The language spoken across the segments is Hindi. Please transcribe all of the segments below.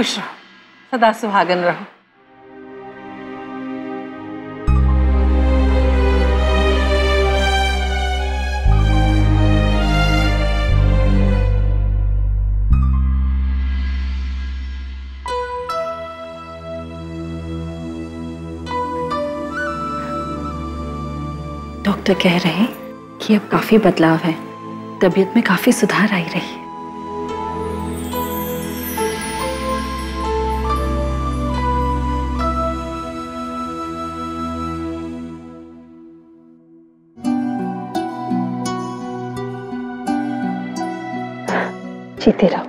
खुश रहो, सदा सुहागन रहो। डॉक्टर कह रहे हैं कि अब काफी बदलाव है, तबीयत में काफी सुधार आई रही है। जीते रहो।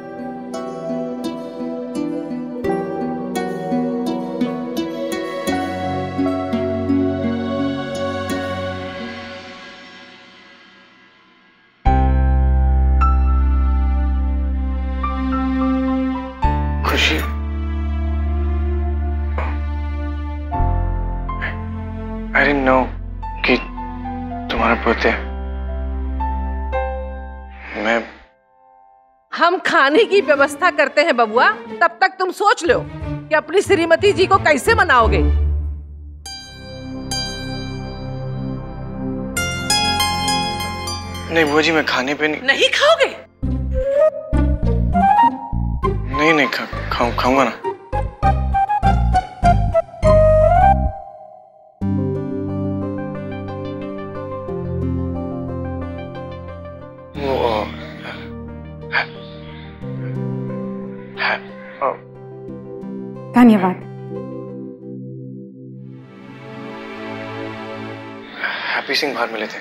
खुशी, I didn't know कि तुम्हारा पोते। हम खाने की व्यवस्था करते हैं बबुआ, तब तक तुम सोच लो कि अपनी श्रीमती जी को कैसे मनाओगे। नहीं बुआ जी, मैं खाने पे नहीं खाओगे? नहीं खाऊंगा ना। धन्यवाद। हैप्पी सिंह बाहर मिले थे।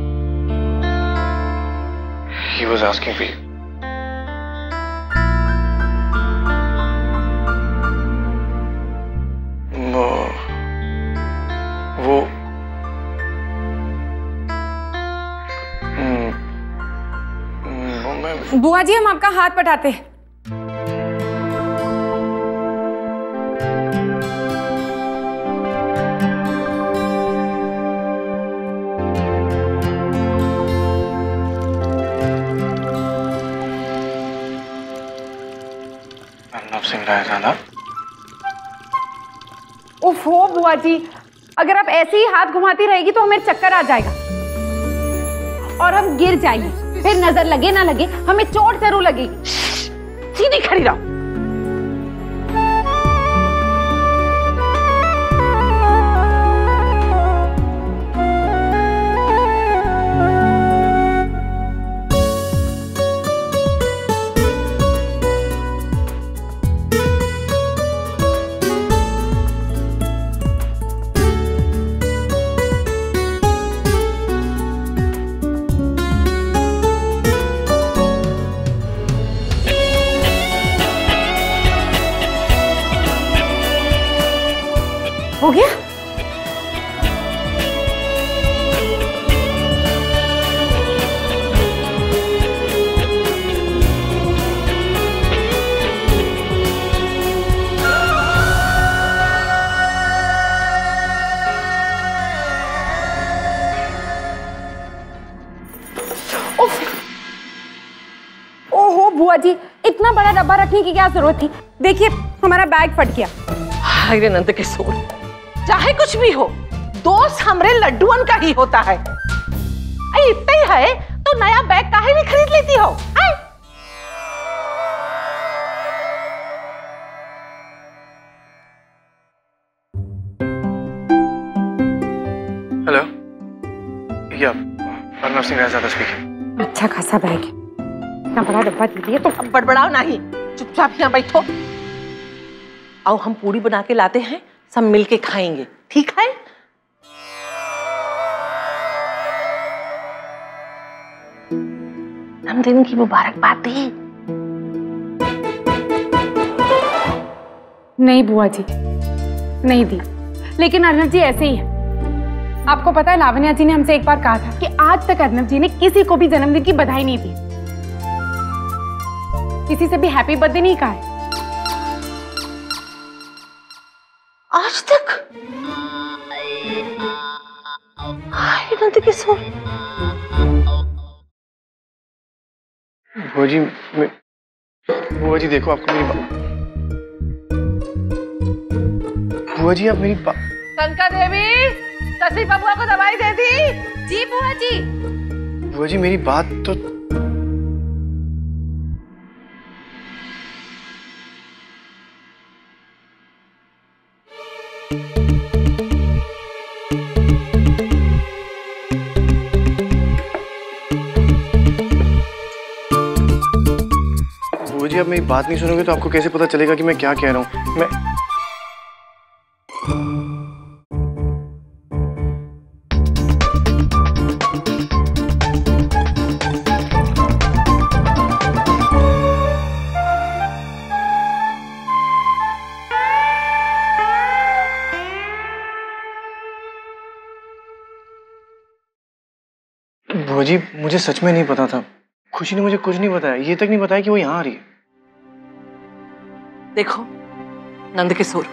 He was asking for you. वो बुआ जी, हम आपका हाथ पटाते हैं। सिंह लाया था ना। ओफो बुआ जी, अगर आप ऐसे ही हाथ घुमाती रहेगी तो हमें चक्कर आ जाएगा और हम गिर जाएंगे। फिर नजर लगे ना लगे, हमें चोट जरूर लगेगी। सीधी खड़ी रहो। हो गया? ओहो बुआ जी, इतना बड़ा डब्बा रखने की क्या जरूरत थी? देखिए हमारा बैग फट गया। हाय नंद किशोर, चाहे कुछ भी हो, दोस्त हमरे लड्डुअन का ही होता है। इतना ही है तो नया बैग काहे नहीं खरीद लेती हो? हेलो, या अर्नव सिंह रायजादा स्पीकिंग। अच्छा खासा बैग है, इतना बड़ा डब्बा दे दिया तो। अब बड़बड़ाओ नहीं, चुपचाप यहाँ बैठो। आओ हम पूरी बना के लाते हैं, सब मिलके खाएंगे, ठीक है? जन्मदिन की मुबारकबाद दी। नहीं बुआ जी, नहीं दी। लेकिन अर्नव जी ऐसे ही है। आपको पता है लावण्या जी ने हमसे एक बार कहा था कि आज तक अर्नव जी ने किसी को भी जन्मदिन की बधाई नहीं दी, किसी से भी हैप्पी बर्थडे नहीं कहा है आज तक। नंद किशोर, बुआ जी देखो, आपको मेरी बुआ जी आप मेरी कनका देवी, शशि बबुआ को दवाई दे दी? जी बुआ जी। बुआ जी मेरी बात तो बुआ जी आप मेरी बात नहीं सुनोगे तो आपको कैसे पता चलेगा कि मैं क्या कह रहा हूँ? मैं बुआ जी मुझे सच में नहीं पता था। खुशी ने मुझे कुछ नहीं बताया, ये तक नहीं बताया कि वो यहाँ आ रही है। देखो नंदकिशोर,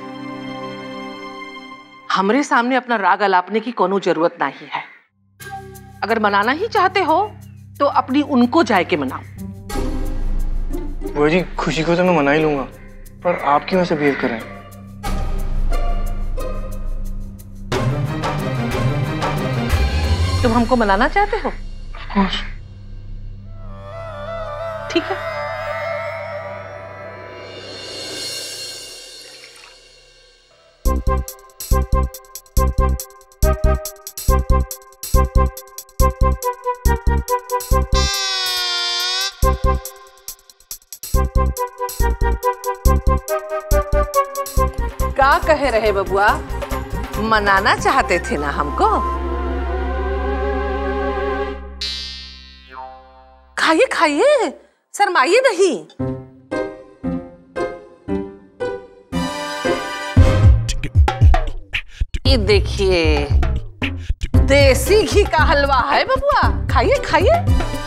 हमरे सामने अपना राग अलापने की कोनो जरूरत नहीं है। अगर मनाना ही चाहते हो तो अपनी उनको जाए के मनाओ। बुआ जी खुशी को तो मैं मना ही लूंगा, पर आप क्यों ऐसे बिहेव कर रहे हैं? तुम हमको मनाना चाहते हो? Of course. ठीक है। क्या कहे रहे बबुआ? मनाना चाहते थे ना हमको? खाइए खाइए, शर्माइए नहीं। ये देखिए देसी घी का हलवा है बबुआ, खाइए खाइए।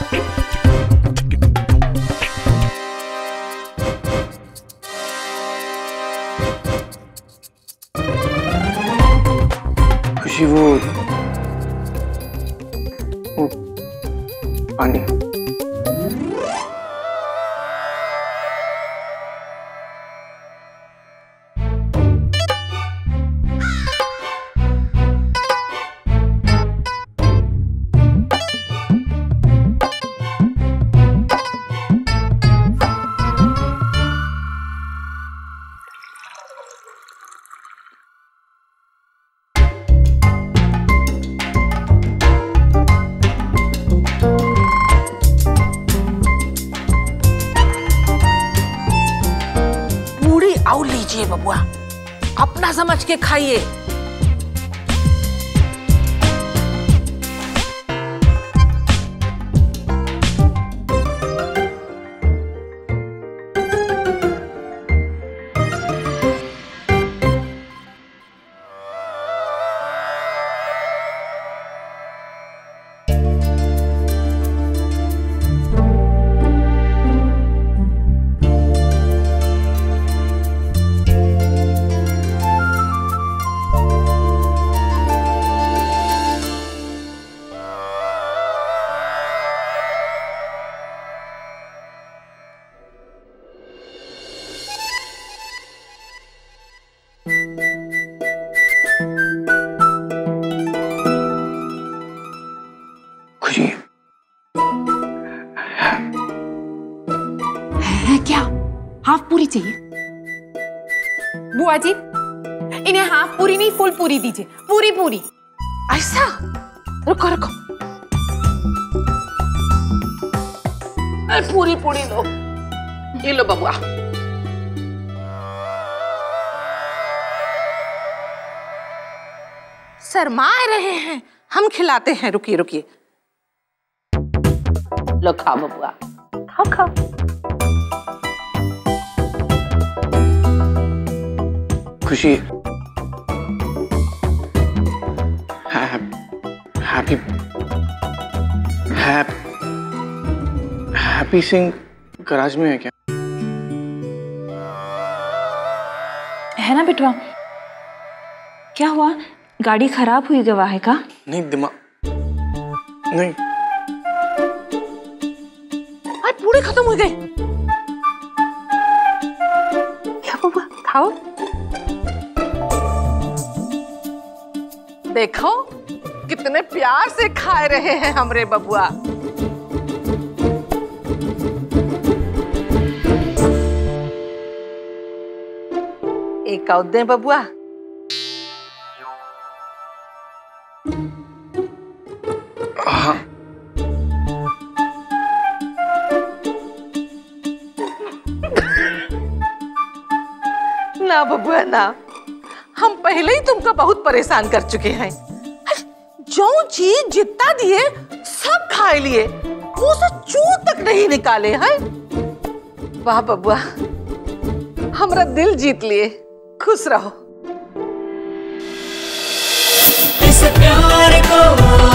खुशी वो पानी। आओ लीजिए बबुआ, अपना समझ के खाइए। खुशी है क्या? हाफ पूरी चाहिए बुआ जी? इन्हें हाफ पूरी नहीं फुल पूरी दीजिए, पूरी पूरी। ऐसा? रुको रुको, पूरी पूरी लो, ये लो बबुआ। शर्मा रहे हैं, हम खिलाते हैं। रुकिए रुकिए, लो खाओ बबुआ, खाओ खाओ। खुशी हैप्पी हैप्पी सिंह गराज में है क्या? है ना बिटवा? क्या हुआ? गाड़ी खराब हुई गवाह का? नहीं दिमाग नहीं। आज पूरे खत्म हो गए। क्या बबुआ खाओ। देखो कितने प्यार से खा रहे हैं हमरे बबुआ। एक और दे बबुआ। हाँ। ना बबुआ ना, हम पहले ही तुमको बहुत परेशान कर चुके हैं। जो चीज जितना दिए सब खा लिए, मुंह से चू तक नहीं निकाले हैं। वाह बबुआ, हमरा दिल जीत लिए। खुश रहो। इस प्यार को